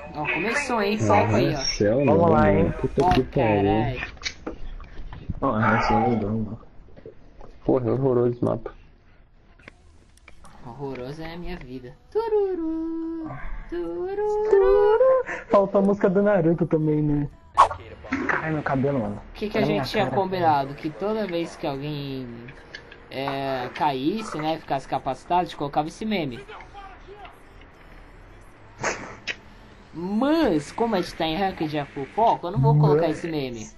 Ó, começou, hein? Foco aí, ó. Céu, Vamos não, lá, mano. hein? Puta Ó, que pariu. caralho. Porra, é horroroso esse mapa. Horrorosa é a minha vida. Tururu, tururu. Faltou a música do Naruto também, né? Caralho, meu cabelo, mano. O que a Olha gente minha tinha cara. combinado? Que toda vez que alguém caísse, né, ficasse capacitado, a gente colocava esse meme. Mas, como a gente tá em ranked de full foco, eu não vou colocar esse meme.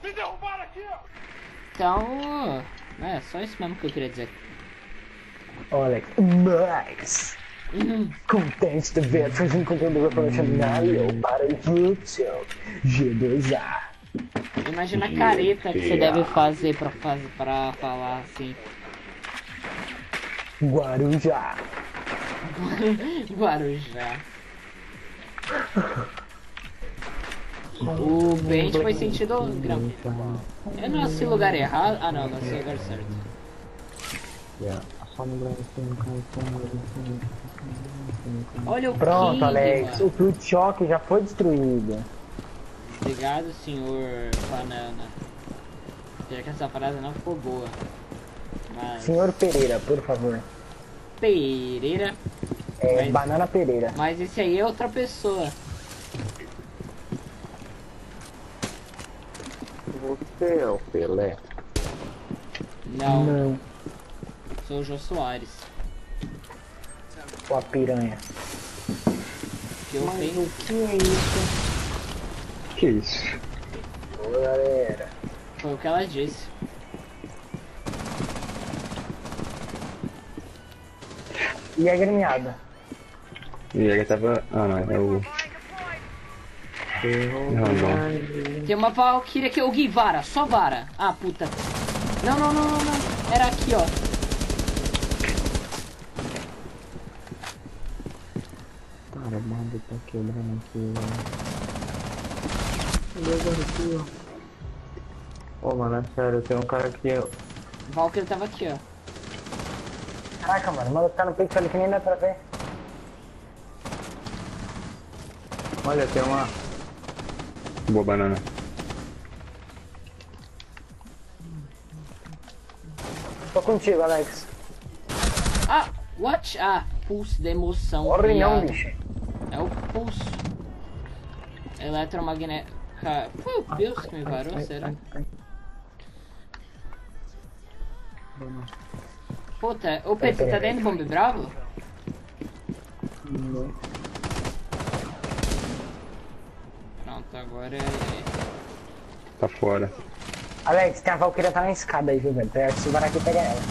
Então, é só isso mesmo que eu queria dizer. Ó, Alex. Mas, contente de ver um conteúdo revolucionário para o YouTube G2A. Imagina a careta que você deve fazer pra falar assim. Guarujá. Guarujá. O Bent foi sentido grão. Eu nasci no lugar errado. Ah não, nasci no lugar certo. Olha o Pronto, King, Alex. mano. O Fruit Shock já foi destruído. Obrigado, senhor Banana. Já que essa frase não ficou boa. Mas... Senhor Pereira, por favor. Pereira. É, Banana Pereira. Mas esse aí é outra pessoa. Você é o Pelé. Não, sou o Jô Soares. Ou a piranha. Que eu tenho. O que é isso? Que isso? Ô, galera. Foi o que ela disse. E a gremiada? E ele tava. Ah, não, é o. Não. Tem uma Valkyria que é o Guivara, só vara. Ah, puta. Não. Era aqui, ó. Cara, o bando tá quebrando aqui, velho. Ô, mano, é sério, tem um cara aqui. Valkyria tava aqui, ó. Caraca, mano, o maluco tá no peito ali que nem dá pra ver. Olha, tem uma. Boa banana. Tô contigo, Alex. Ah, what? Ah, pulso de emoção. Corre não, viado. bicho. É o pulso. Eletromagnético. Foi o Deus que me varou, será? Puta, ô Pedro, você tá dentro do Bombe Bravo? Não. Pronto, agora é... Tá fora. Alex, tem a Valkyria tá na escada aí, viu, velho? Se varar aqui, pega ela.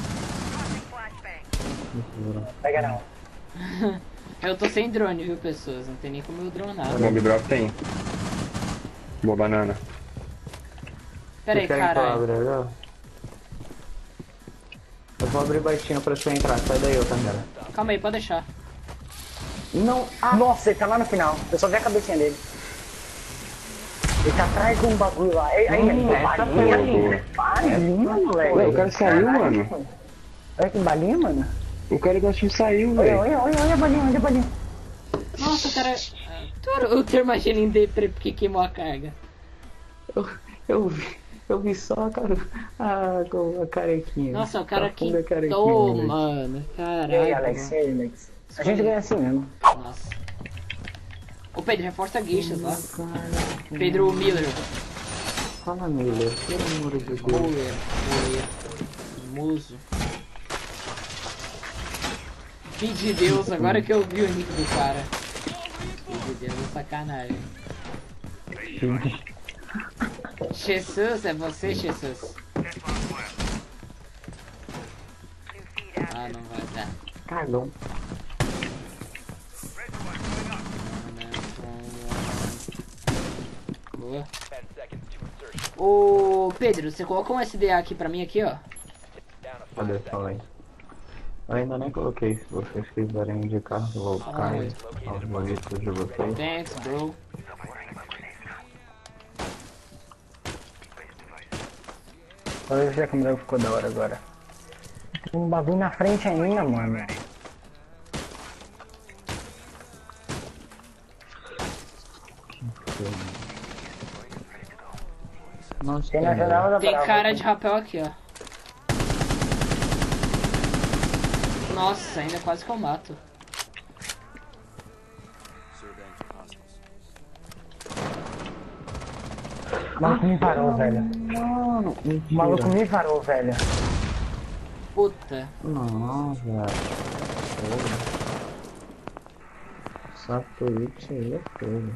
Pega não. Eu tô sem drone, viu, pessoas? Não tem nem como eu dronar. Bomb drop tem. Boa banana. Pera aí, caralho. Eu vou abrir baixinho pra você entrar. Sai daí, ô Tangara. Calma aí, pode deixar. Não. Ah. Nossa, ele tá lá no final. Eu só vi a cabecinha dele. Ele tá atrás de um bagulho lá. Aí, balinha, moleque. Ué, o cara saiu, Caralho, mano. Olha que balinha, mano. O cara do time saiu, Olha, velho. olha a balinha, olha a balinha. Nossa, cara... Eu tô imaginando depre porque queimou a carga. Eu vi só a cara. A carequinha. Nossa, o cara Tá fundo da quitou, carequinha, mano. E Caralho. aí, Alex? E aí, Alex? A gente ganha assim mesmo. Nossa. Ô Pedro, reforça guichas lá. Pedro Miller. Fala, Miller. Pelo amor de Deus. Muller. Muso. Filho de Deus, agora que eu vi o nick do cara. Filho de Deus, é sacanagem. Jesus, é você, Jesus? Ah, não vai dar. Cagão. Boa. Ô Pedro, você coloca um SDA aqui pra mim aqui, ó. Cadê? Fala aí. Eu ainda nem coloquei. Se vocês quiserem indicar, eu vou buscar os bonitos de vocês. Thanks, bro. Olha se a câmera ficou da hora agora. Tem um bagulho na frente ainda, mano. Nossa, Tem na janela da Tem Brava. cara de rapel aqui, ó. Nossa, ainda quase que eu mato. O maluco me parou, velho. Mano, O mentira. maluco me parou, velho. Puta. Não, velho. Essa Twitch aí é foda.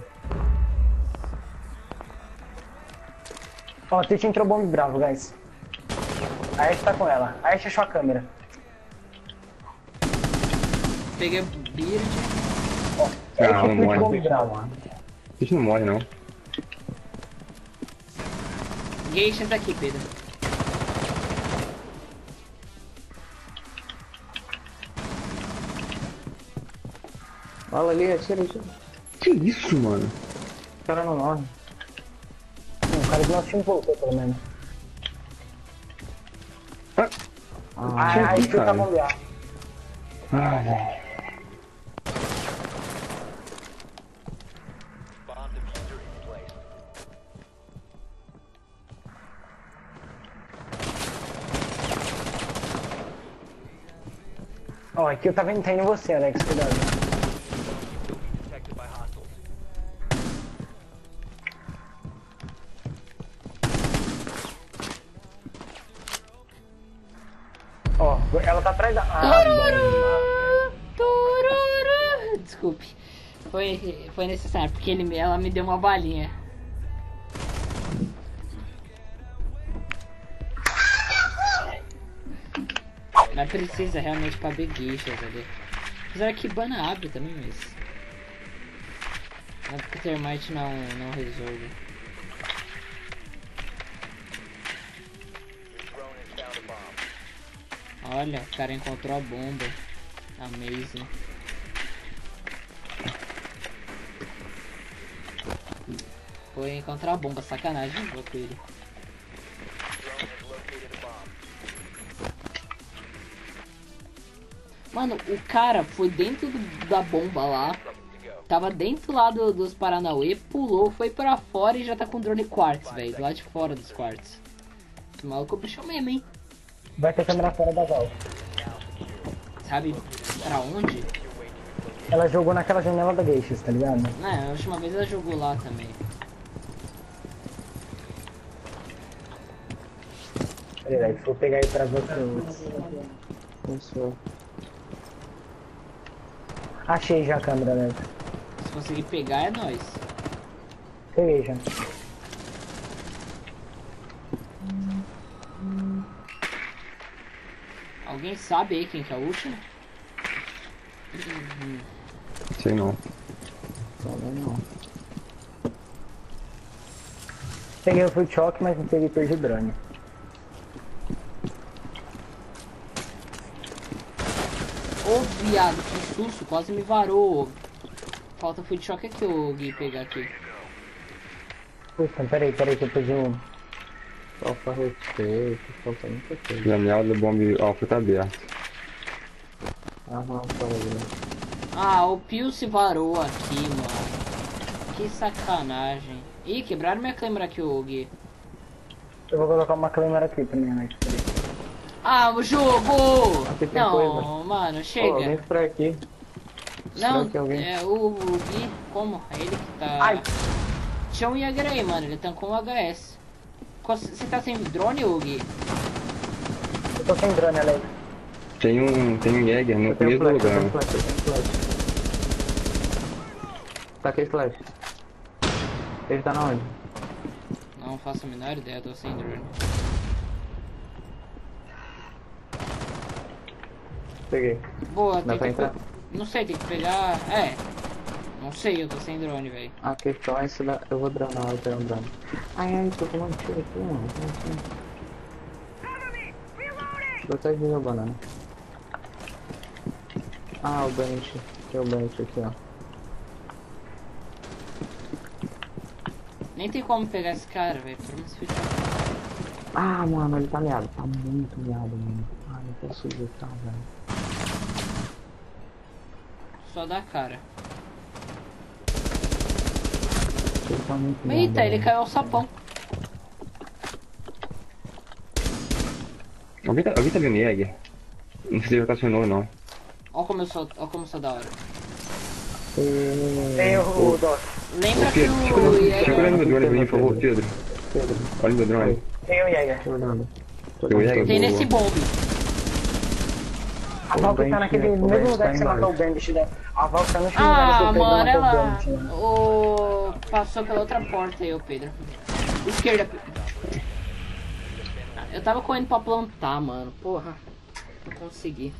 Ó, o Twitch entrou bombe bravo, guys. A Ashe tá com ela. A Ashe achou a câmera. Peguei o Beard. Ó, Ah, não Twitch morre. bombe bravo. A gente não morre, não. Geishas aqui, Pedro. Olha ali, atira, atira. Que isso, mano? O cara não morre. O cara do nosso time voltou, pelo menos. Ah, Ah, a Ashe tá cara. bombear. Ah, velho. Ó, aqui eu tava indo em você, Alex, cuidado. Ó, ela tá atrás da... Ah, Tururu. Desculpe. Foi necessário, porque ela me deu uma balinha. Mas precisa realmente pra beguichas ali. Apesar que Bana abre também, mas... Não porque Termite não resolve. Olha, o cara encontrou a bomba. Amazing. Foi encontrar a bomba, sacanagem, vou com ele. Mano, o cara foi dentro da bomba lá. Tava dentro lá dos Paranauê, pulou, foi pra fora e já tá com drone quartz, velho. Do lado de fora dos quartz. Esse maluco é bicho mesmo, hein? vai ter câmera fora da val. Sabe pra onde? Ela jogou naquela janela da Geishas, tá ligado? Não, a última vez ela jogou lá também. Peraí, vou pegar aí pra você. Pensou. Achei já a câmera, né? Se conseguir pegar é nóis. Peguei já. Alguém sabe aí quem que é o último? Sei não. Também não. Peguei o full choque, mas não peguei perdi o drone. Ô viado, que susto, quase me varou. Falta food shock aqui, o Gui pegar aqui. Puta, peraí que eu perdi um. Falta respeito, falta muita coisa. Janela do bombe alfa tá aberta. Ah, não, falei. Ah, o Pio se varou aqui, mano. Que sacanagem. Ih, quebraram minha câmera aqui, o Gui. Eu vou colocar uma câmera aqui também, Alex. Ah, o jogo! Aqui tem Não, coisa. mano, Pô, chega. alguém spray aqui. Não, que alguém- é o Gui, como? É ele que tá... Ai. Tinha um Jäger aí, mano, ele tancou um HS. Você tá sem drone, ô Gui? Eu tô sem drone, Alex. Tem um Jäger no Tem mesmo flash, lugar. tem flash, tem flash. Taquei flash. Ele tá na onde? Não faço a menor ideia, tô sem drone. Peguei. Boa, Dá tem pra que... entrar? Não sei, tem que pegar... É. Não sei, eu tô sem drone, velho. A questão é se dá... Eu vou dronar, eu tenho um drone. Ai, tô tomando tiro aqui, mano. Protege meu banana. Ah, o bench. Tem o bench aqui, ó. Nem tem como pegar esse cara, velho. Pelo menos fica... Ah, mano, ele tá meado. Tá muito meado, mano. Ah, não posso evitar, velho. Só dá cara. Ele tá muito Eita, bom, ele caiu ao sapão. Alguém tá vendo Jäger? Não sei se já tá acionou ou não. Ó como eu sou da hora. Tem o Doc. Lembra que Pedro, fica olhando o fica Jäger... olhando meu drone pra mim, por favor, Pedro. Pedro, Olha meu drone. Tem o Jäger. tô olhando. O Jäger Tem voou. nesse bombe. A Valkyrie tá naquele o mesmo Bandit lugar tá que você embaixo. matou o Bandit, né? A Valkyrie tá no último lugar que Ah, eu peguei mano, matou o ela Bandit, né? passou pela outra porta aí, ô Pedro. Esquerda. Eu tava correndo pra plantar, mano. Porra. Não consegui.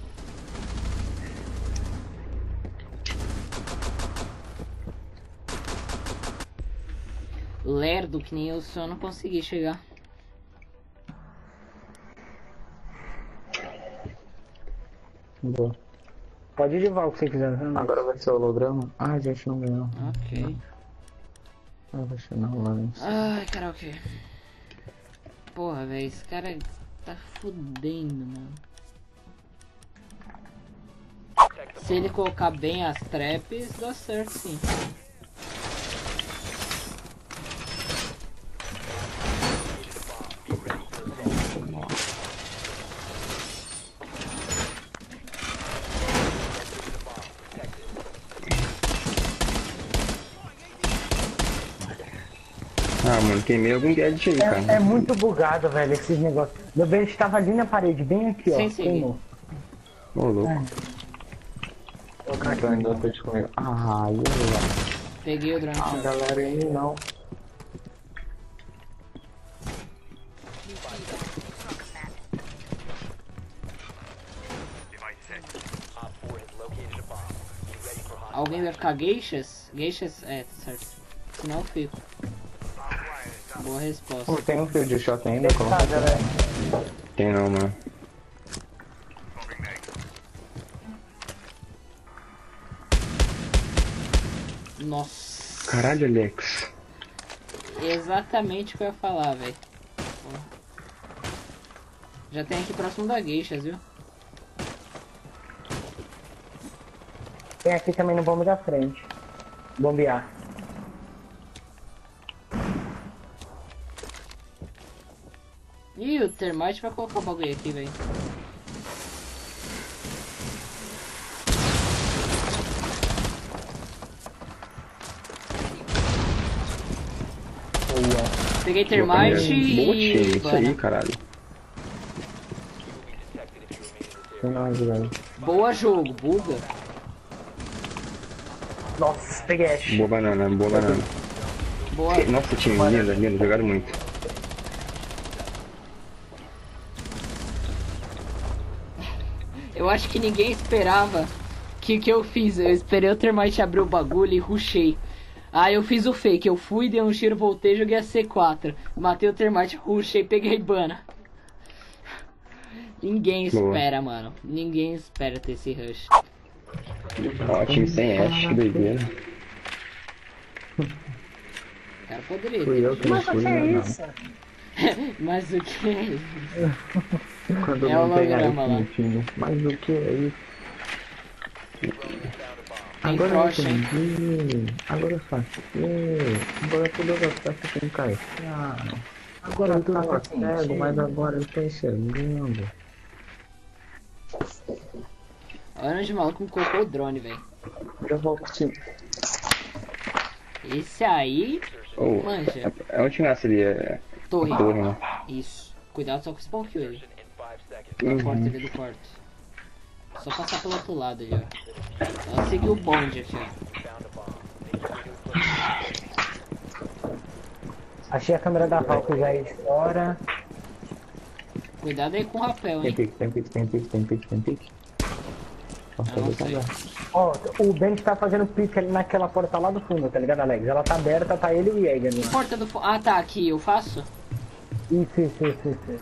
Lerdo que nem eu só não consegui chegar. Boa. Pode ir de Val se você quiser. Né? Agora vai ser o holograma. Ah, a gente não ganhou. Ok. Ah, vai ser não, Lance. Ai, karaokê. Porra, velho, esse cara tá fudendo, mano. Se ele colocar bem as traps, dá certo sim. Ah, mano, queimei algum gadget aí, cara. É muito bugado, velho, esses negócios. Meu Bandit tava ali na parede, bem aqui, ó. Sem seguir. Queimou. Ô, louco. Ô, cara, Eu ainda tô te comigo. Ah, eu lá. Peguei o drone. Ah, galera, aí não. Alguém vai ficar geishas? Geishas? É, tá certo. Senão eu fico. Boa resposta. Pô, tem um fio de shot ainda, tá, coloca. galera. Tem não, mano. Nossa. Caralho, Alex. Exatamente o que eu ia falar, velho. Já tem aqui próximo da geishas, viu? Tem aqui também no bombe da frente. Bombear. Ih, o termite vai colocar o bagulho aqui, velho. Peguei termite Boa e... time, isso bana. aí, caralho. Tem mais, galera. Boa jogo, buga. Nossa, peguei Ash. Boa banana, boa banana. Boa. Nossa, time, linda, linda, jogaram muito. Eu acho que ninguém esperava que eu fiz. Eu esperei o termite abrir o bagulho e rushei. Aí eu fiz o fake, eu fui, dei um tiro, voltei, joguei a C4. Matei o termite, rushei, peguei bana. Ninguém espera, mano. Ninguém espera ter esse rush. Ó, time sem Ash, que doideira. O cara poderia Fui eu ter. que não Mas o fui, que é né? isso? Mas o que é isso? Quando É não o pegar holograma lá. esse time. Mas o que é isso? Tem Agora eu trouxa, hein? entendi. Agora eu faço. Agora tudo eu faço com Caio. Agora eu tava cego, mas agora eu tô enxergando. Olha onde o maluco me colocou o drone, velho. Eu vou curtir. Esse aí, Oh, manja. é onde tinha essa ali? É Torre. torre, né? Isso. Cuidado só com o spawn kill ele. Uhum. Porta ali do quarto. Só passar pelo outro lado ali, ó. Ela seguiu o bonde aqui, ó. Achei a câmera da Valkyrie já aí fora. Cuidado aí com o rapel, Tem hein. pique, tem pique, tem pique, tem pique, tem pique. Só Eu não fazer sei. Ó, o Bandit tá fazendo pique ali naquela porta lá do fundo, tá ligado, Alex? Ela tá aberta, tá ele e o Jäger ali. Porta do... Ah, tá, aqui, eu faço? Isso.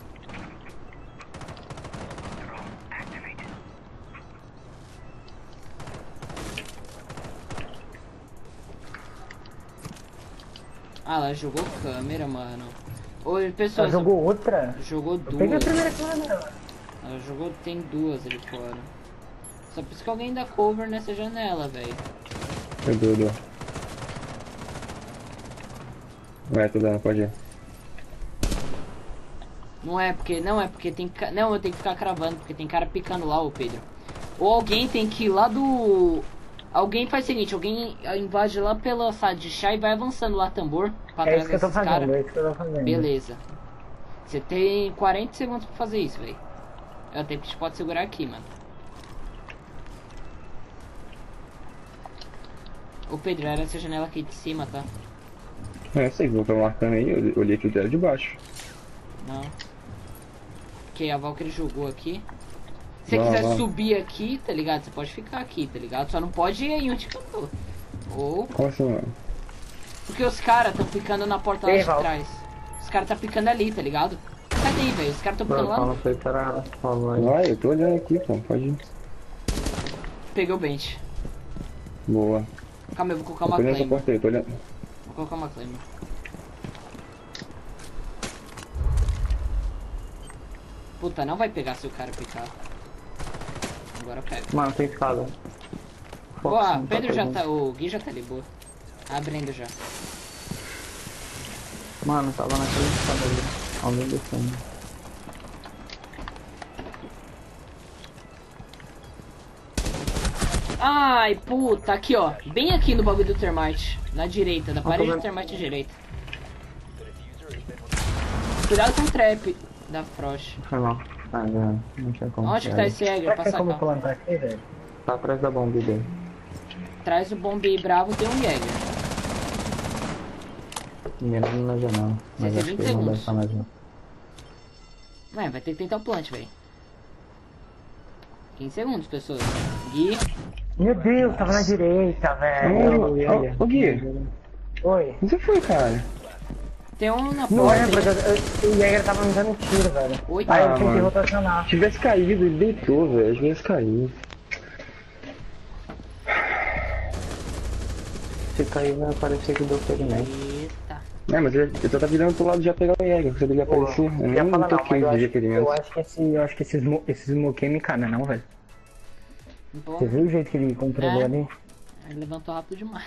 Ah, ela jogou câmera, mano. Oi, pessoal. Ela jogou outra? Jogou Peguei a duas. primeira câmera. Ela jogou... Tem duas ali fora. Só por isso que alguém dá cover nessa janela, velho. Meu Deus. Vai, tô dando, pode ir. Não é porque tem não, eu tenho que ficar cravando, porque tem cara picando lá, ô Pedro. Ou alguém tem que ir lá do... Alguém faz o seguinte, alguém invade lá pela sala de chá e vai avançando lá tambor pra É trás isso que eu tô desses caras. fazendo, é isso que eu tô fazendo. Beleza. Você tem 40 segundos pra fazer isso, velho. É o tempo que a gente pode segurar aqui, mano. Ô Pedro, era essa janela aqui de cima, tá? É, sei que eu tô marcando aí, eu olhei que o dela de baixo. Não. Porque a Valkyrie jogou aqui. Se você Não, quiser não. subir aqui, tá ligado? Você pode ficar aqui, tá ligado? Só não pode ir aí onde que eu tô. Ou... Como assim, mano? Porque os caras tão picando na porta lá Ei, de Val. trás. Os caras tá picando ali, tá ligado? Cadê aí, velho? Os caras tão picando lá. Não sei se era falou aí. Vai, eu tô olhando aqui, pô, pode ir. Peguei o bench. Boa. Calma aí, eu vou colocar Eu uma tô olhando essa claim. porta aí, tô olhando. Vou colocar uma claim. Puta, não vai pegar se o cara picar. Agora eu pego. Mano, tem escada. Boa, Não Pedro já pegando. tá. O Gui já tá ali, boa. Abrindo já. Mano, tava naquela escada ali. Alguém descendo. Ai, puta, aqui ó. Bem aqui no bagulho do termite. Na direita, da parede do vendo. termite direita. Cuidado com o trap da Frost. Foi mal. Ah, já. Não tinha como. Onde que tá esse Jäger? Será que tem Passa como cá. plantar aqui, velho? Tá atrás da bomba dele. Traz o bombe bravo, tem um Jäger. Mirando na janela. Mas Você acho tem que 20 ele não deve segundos. estar mais não. Vai ter que tentar o plant, velho. 15 segundos, pessoas. Gui. Meu Deus, tava na direita, velho. Ô, Gui, Oi. onde você foi, cara? Tem um na Não porta. é, porque o Jäger tava me dando tiro, velho. Oi. Aí eu Ah, tinha que mano. rotacionar. Se tivesse caído, ele deitou, velho. Se tivesse caído. Se cair vai aparecer que deu ferimento. Eita. É, mas ele tava virando pro lado já pegar o Jäger, você devia aparecer. Eu ia nem falar não, toquei mas de requerimento. eu acho que esse smoke me cana, não, velho. Bom, Você viu o jeito que ele controlou É. ali? ele levantou rápido demais.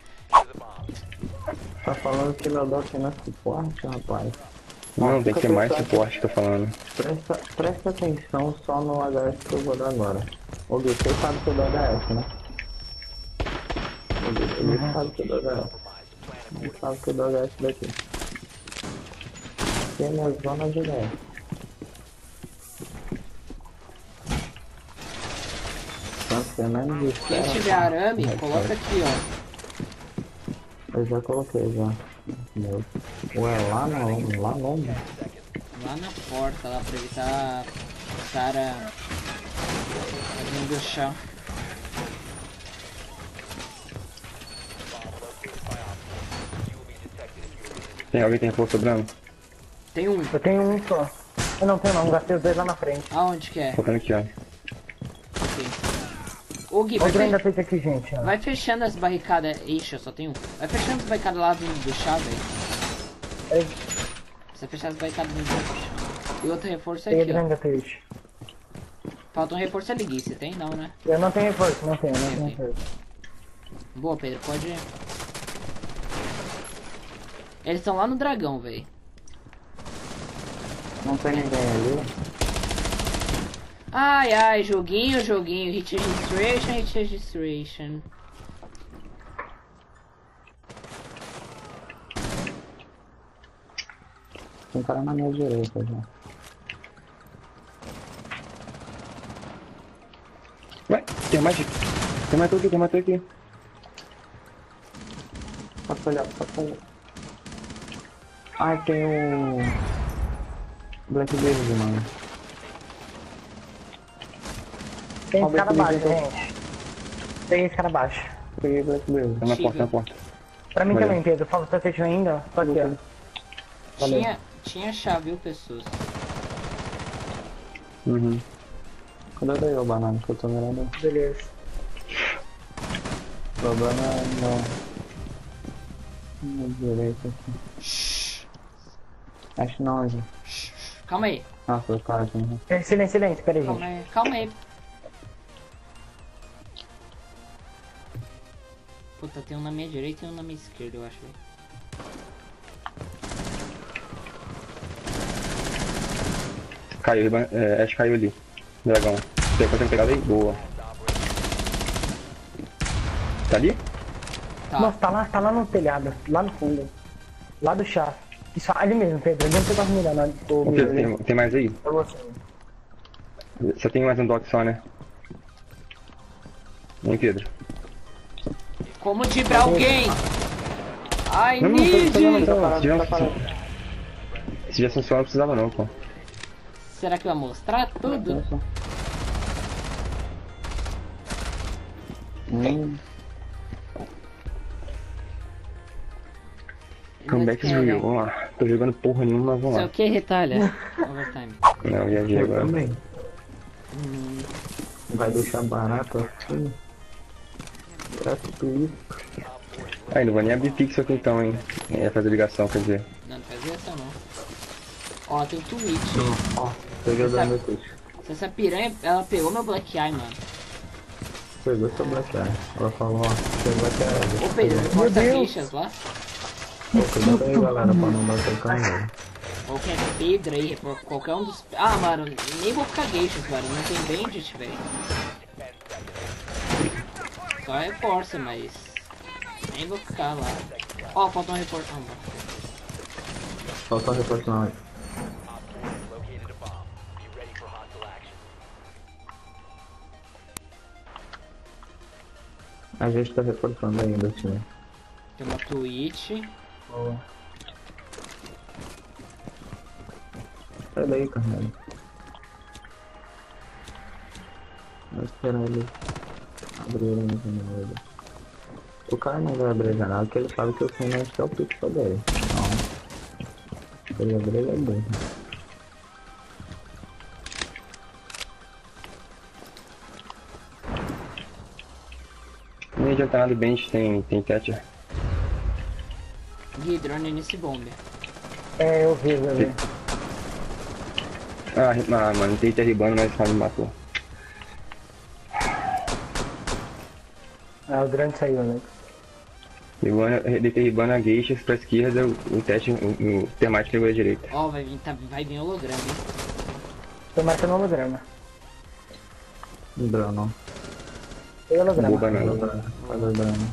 Tá falando que meu Doc não é suporte, rapaz. Não, tem que ser mais prestando- suporte, tô falando. Presta atenção só no HS que eu vou dar agora. Ô Gui, você sabe que eu dou HS, né? Ô Gui, ele sabe que eu dou HS. Ele sabe que eu dou HS daqui. Aqui é minha zona de HS. Então, você menos Quem espera, tiver tá? arame, Vai, coloca vai. aqui, ó. Eu já coloquei já. Meu. Ué, lá não, lá longe. Lá na porta, lá pra evitar o cara vindo do chão. Tem alguém tem reforço sobrando? Tem um. Eu tenho um só. Eu não tenho não, gastei os dois lá na frente. Aonde que é? Colocando aqui, ó. Ok. Ô Gui, Olha o grande apete aqui, gente. Ó. vai fechando as barricadas. Ixi, eu só tenho um. Vai fechando as barricadas lá vindo do chá, velho. Aí, Precisa fechar as barricadas vindo do chá. E outro reforço tem o aqui, ó. grande apete. Falta um reforço ali, Gui. Você tem? Não, né? Eu não tenho reforço, não tenho Tem. reforço. Boa, Pedro. Pode ir. Eles estão lá no dragão, velho. Não tem ninguém ali. Ai, ai, joguinho, joguinho. Hit registration, hit registration. Tem cara na minha direita já. Ué, tem mais aqui. Tem mais aqui, tem mais aqui. Pode olhar, pode olhar. Ai, tem o... Blackbeard, mano. Tem Ó, esse cara Black abaixo, Beard, gente. Peguei esse cara abaixo. Peguei Blackbeard. Tá na Chega. porta, na porta. Pra mim Valeu. também, Pedro. Fala, você fechou ainda? Tô aqui, ó. Valeu. Tinha chave, viu, pessoas? Uhum. Cadê daí o banana que eu tô mirando? Beleza. O problema é no direito aqui. Acho não, gente. Calma aí, Nossa, o cara aqui. Né? Silêncio, silêncio, pera aí, gente. calma aí, calma aí. Puta, tem um na minha direita e um na minha esquerda, eu acho. Velho. Caiu, Ash caiu ali. Dragão. Depois tem pegado aí. Boa. Tá ali? Tá. Nossa, tá lá no telhado, lá no fundo. Lá do chá. Isso, ali mesmo, Pedro. Ele não pegou as miras, não. Ô, Pedro, tem mais aí? Pra você. Só tem mais um dock só, né? Hein, Pedro? Como de pra alguém? I Não, need tô it. Se tivesse um só, não precisava não, pô. Será que vai mostrar tudo? Comeback is real, vamos lá. Tô jogando porra nenhuma, mas vamos Isso é lá. o que, retalha? Overtime. Não, viajei Eu agora. também. Vai deixar barato assim? Gratuito. Aí, não vou nem abrir pixel aqui então, hein. É fazer ligação, quer dizer. Não, não faz essa não. Ó, tem Twitch. Ó, tô jogando meu Twitch. Se essa piranha, ela pegou meu Black Eye, mano. Pegou seu Black Eye. Ela falou, ó, seu Black Eye. Ô Pedro, corta queixas lá. Pô, cuidado aí, galera, pra não bater o carro. Qualquer Pedro aí, qualquer um dos... Ah, mano, nem vou ficar queixas, mano. Não tem bandit, velho. Só reforça, mas... Nem vou ficar lá. Ó, falta um reforço. Ah, mano. Falta um reforço não. A gente tá reforçando ainda, assim. Tem uma Twitch. Boa. Sai daí, caralho. Vou esperar ele abrir ele no primeiro. O cara não vai abrir a janela porque ele sabe que eu sei onde é o pixel dele. Então, ele abrir ele é bom. Nem adianta nada, bench tem catcher. Gui, drone nesse bomber. É, eu vi, eu vi. Ah, mano, tem derribando, mas só me matou. Ah, o grande saiu, né? Derribando a geisha pra esquerda, o teste, o termite pegou a direita. Ó, vai vir holograma, hein? Tô marcando holograma. Não, não. Tem holograma. Boa banana. Holograma.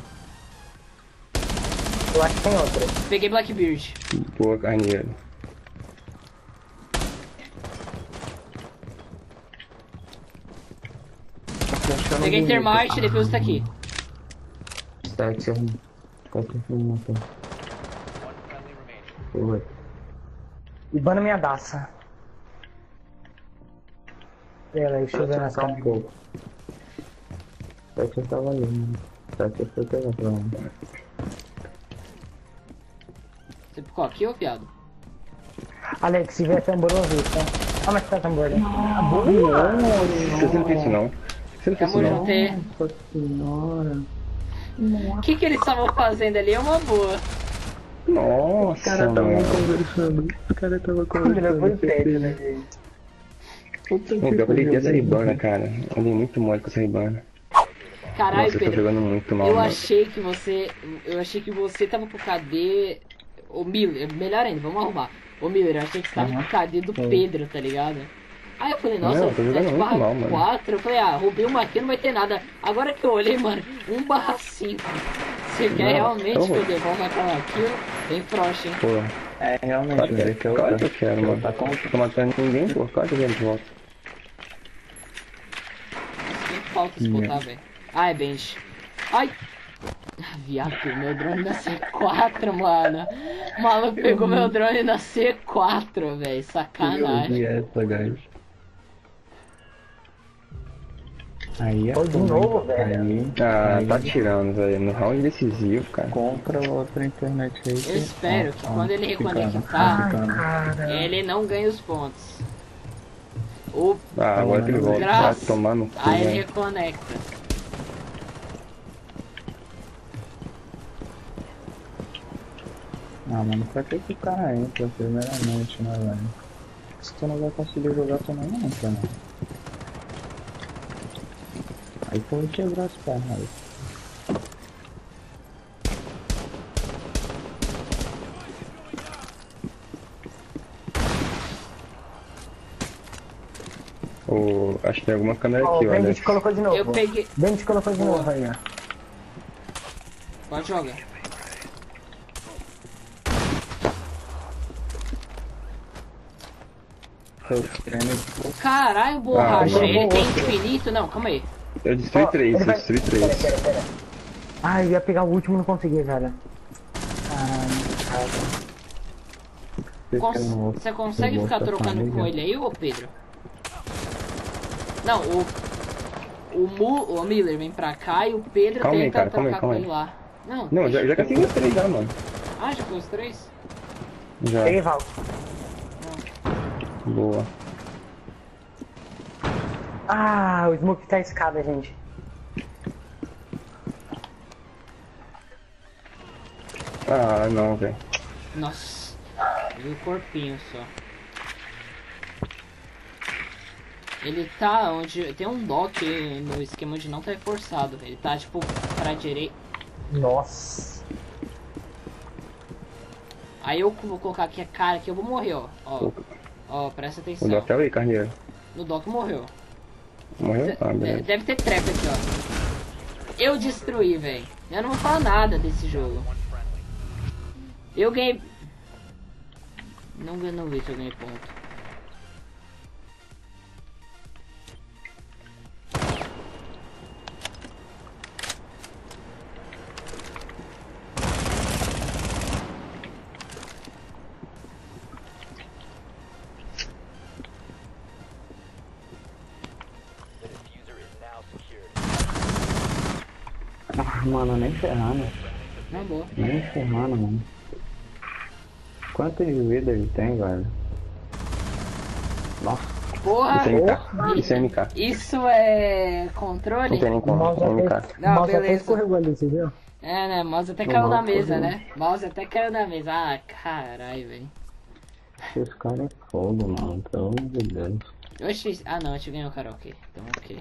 Eu acho que tem outra. Peguei Blackbeard. Boa carneiro. Peguei Termite, depois tá aqui. Sete, qualquer um, tá. Foi. Ibana minha daça. Pera aí, deixa eu ver na Só um câmera. pouco. Sete tava ali, mano. Sete foi pegar pra lá. Você ficou aqui, ô viado? Alex, se vier tambor, eu vi, tá? Ah, mas tá tambor ali. Você não fez isso não? Você não fez isso Tamo não? junto, é. Nossa senhora. O que eles estavam fazendo ali é uma boa. Nossa, Os caras tava mano. conversando. Os caras tava Ele conversando. foi prédio, né, gente? Puta Não, pior que eu deitei essa pariu. ribana, cara. Eu dei muito mole com essa ribana. Caralho, Nossa, eu tô Pedro. jogando muito mal, Eu mano. achei que você tava com o KD. Ô Miller, melhor ainda, vamos arrumar. Ô Miller, eu achei que você tava com o KD do Pedro, tá ligado? Aí eu falei, nossa, Não, eu tô jogando muito mal, mano. 4, eu falei, roubei uma aqui, não vai ter nada. Agora que eu olhei, mano, 1/5. Você quer realmente tô que eu devolva aquela kill? Tem frost, hein? Pô, É, realmente, velho, que eu claro que eu quero, mano. Tá com... Não tô matando ninguém, pô. Claro que eu quero de volta. Sempre falta escutar, velho. Ah, é bench. Ai! Ah, viado, meu drone na C4, mano. O maluco pegou meu drone na C4, velho. Sacanagem. E essa, guys. Aí é Foi de foda, novo, hein? velho. Ah, Aí tá tirando, velho. No round decisivo, cara. compra outra internet aí. Eu espero que quando ele reconectar, ele não ganhe os pontos. O... Ah, agora que ele volta. Vai Graças. tomar no cu, Aí ele velho. reconecta. Ah, mano, pra que o cara entra primeiramente, né, velho? Se tu não vai conseguir jogar, tu não entra, né? Aí tu vai quebrar as pernas aí. Acho que tem alguma câmera Ó, aqui, o olha. Bandit colocou de novo. Eu peguei. Bandit colocou de Boa. novo aí, ó. Pode jogar. Caralho, borracha. não. Ele tem infinito? Não, calma aí. Eu destruí Ó, 3, ele eu vai- destruí Pera, 3. pera, pera. Ah, eu ia pegar o último e não consegui, velho. Caralho. Você consegue ficar trocando com ele aí, ô Pedro? Não, o Miller vem pra cá e o Pedro Calma aí, tenta cara, calma aí, trocar calma com aí. ele lá. Não, Não, já consegui os 3 já, mano. Ah, já foi os 3? Já. Peguei, Val. Boa. Ah, o Smoke tá escada, gente. Ah, não, velho. Nossa, vi o corpinho só. Ele tá onde. Tem um dock no esquema de não tá reforçado. Ele tá tipo pra direita. Nossa. Aí eu vou colocar aqui a cara que eu vou morrer, ó. Ó, presta O atenção. Doc é o aí, carneiro. No dock morreu. Morreu? Ah, beleza. Deve ter trap aqui, ó. Eu destruí, velho. Eu não vou falar nada desse jogo. Eu ganhei. Não vi se eu ganhei ponto. Ah, mano, nem ferrando. Na boa. Nem ferrando, mano. Quanto de vida ele tem, velho? Nossa. Porra! Isso é MK. Isso é MK. Isso é controle? Não tem nem O como. mouse É até, MK. Não, o mouse até beleza. escorregou ali, você viu? É, né? Mouse até O caiu na mouse mesa, caiu. né? Mouse até caiu na mesa. Ah, caralho, velho. Esse cara é fogo, mano. Pelo amor de Deus. Oxi, ah não, a gente ganhou o karaokê. Então ok.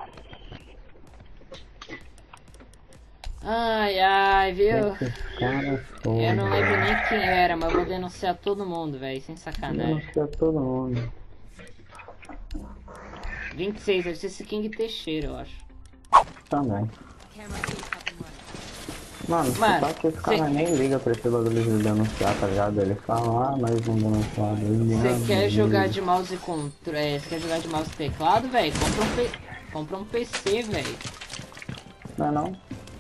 Ai, ai, viu? Esse cara é fogo. Eu não lembro nem quem era, mas eu vou denunciar todo mundo, velho. Sem Eu sacanagem. não sei todo mundo. 26, deve ser esse King Teixeira, eu acho. Também. Mano, Mano, só que esse cara cê- nem liga pra esse bagulho de denunciar, tá ligado? Ele fala, ah, mas não denunciar. Você quer jogar de mouse com. Você quer jogar de mouse e teclado, velho? Compra um PC, velho. Não é não?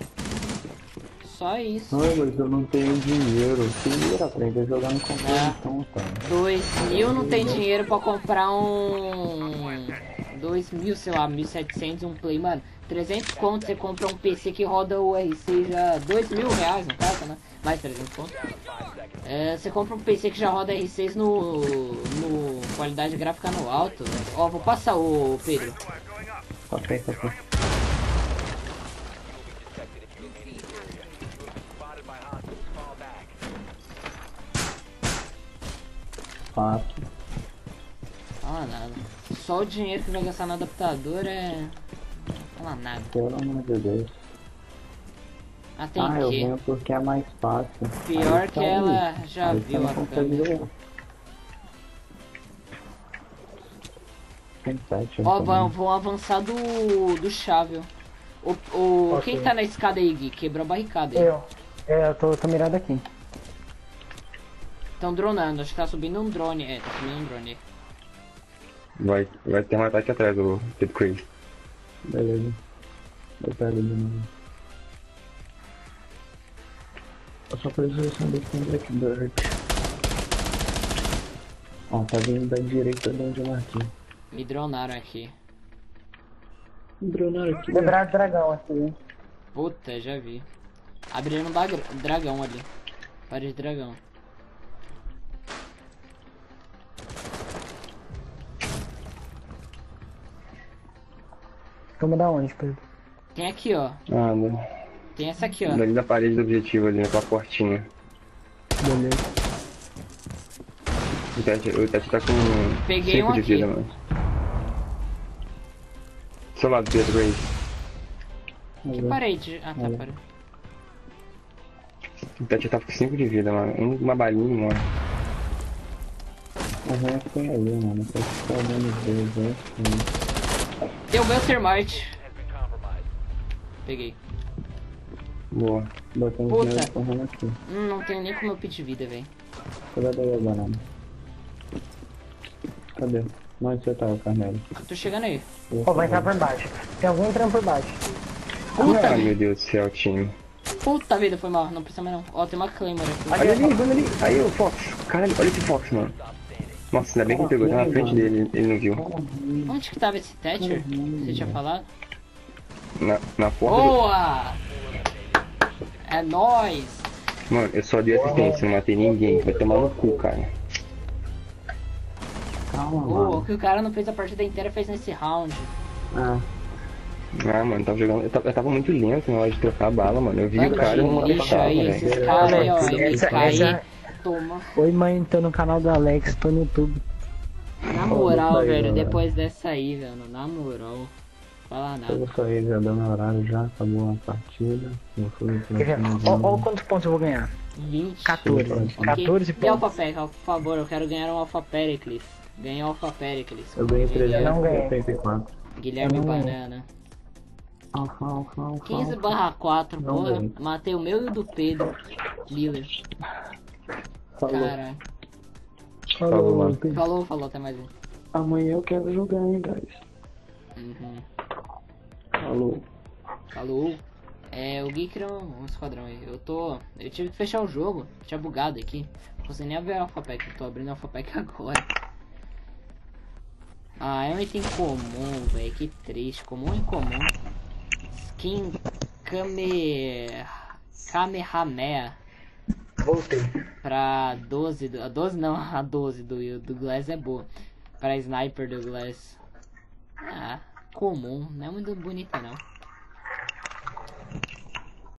Só isso. Não, mas eu não tenho dinheiro. Queria aprender a jogar no computador, Ah. então, cara. 2.000 não tem dinheiro pra comprar um. 2.000, sei lá, 1.700 um Play, mano. 300 conto você compra um PC que roda o RC já. 2.000 reais no caso, né? Mais 300 conto. É, você compra um PC que já roda R6 no qualidade gráfica no alto. Véio. Ó, vou passar o Pedro. Só pensa assim. Fácil. Fala nada. Só o dinheiro que vai gastar no adaptador é. Não fala nada. Pelo amor de Deus. Ah, tem Ah, eu que. venho porque é mais fácil. Pior Aí que tá aí. ela já Aí viu você a não consegue câmera. jogar. Tem 7. Ó, vão avançar do chave. O Ok. quem tá na escada aí, Gui? Quebrou a barricada aí. Eu tô mirado aqui. Estão dronando, acho que tá subindo um drone. É, tá subindo um drone. Vai ter um ataque atrás do Kid Crazy. Beleza. Eu pego de novo. Eu só preciso saber quem é Blackbird. Ó, tá vindo da direita de onde eu marquei. Me dronaram aqui. Dronaram aqui. Quebraram o dragão aqui, hein? Puta, já vi. Abriram um dragão ali. Parede de dragão. Toma da onde, Pedro? Tem aqui, ó. Ah, não. Tem essa aqui, ó. Dali da parede do objetivo ali, naquela portinha. Beleza. O Tete tá com Peguei 5 um de aqui. vida, mano. Do seu lado, Pedro Grace. Que parede? Ah, tá, parede. O Tete tá com 5 de vida, mano. Uma balinha e morre. Mas é que tem aí, mano. Tá olhando os dois, né? Tem o Buster Mart. Peguei. Boa. Botei um Puta. dinheiro correndo aqui. Não tenho nem como eu pedir vida, velho. Cadê a banana? Cadê? Onde você tá, Carmelo? Tô chegando aí. Ó, vai entrar por baixo. Tem alguém entrando por baixo. Puta, Ai, meu Deus do céu, time. puta vida, foi mal. Não precisa mais não. Ó, tem uma Claymore aqui. Olha ali. Aí, o Fox. Caralho, olha esse Fox, mano. Nossa, ainda bem que ele pegou, tá na frente dele, ele não viu. Onde que tava esse Thatcher? Você tinha falado? Na porta do... Boa! É nóis! Mano, eu só dei assistência, não matei ninguém. Vai tomar no cu, cara. Calma, Boa, o mano. que o cara não fez a partida inteira fez nesse round. Ah, Ah, mano, tava jogando... Eu tava muito lento na hora de trocar a bala, mano. Eu vi o cara e Bando não de lixo aí, velho. esses caras aí, ó. Essa- MK aí, essa- toma. Oi, mãe, tô no canal do Alex, tô no YouTube. Na moral, isso aí, velho, mano. depois dessa aí, velho, na moral. Falar nada. eu saí, já deu meu horário, já acabou a partida. Eu fui pra Quer ver? Ó quantos pontos eu vou ganhar. 20. 14. Ok. 14 E pontos. Alpha Pericles, por favor, eu quero ganhar um Alpha Pericles. Ganhei um Alpha Pericles. Eu ganhei não ganhei. 384. Guilherme Eu não ganhei. Banana. 15/4, Não porra. ganhei. Matei o meu e o do Pedro. Miller. Falou. Caralho. Falou, mano. Falou, até mais um. Amanhã eu quero jogar, hein, guys. Uhum. Falou. Falou. É, o Gui criou um esquadrão aí. Eu tive que fechar o jogo. Tinha bugado aqui. Não consegui nem abrir o Alpha Pack. Eu tô abrindo o Alpha Pack agora. Ah, é um item comum, velho. Que triste. Comum e comum. Skin Kamehameha. Voltei. Pra 12. A 12 não, a 12 do Glass é boa. Pra Sniper do Glass. Ah, comum. Não é muito bonita não.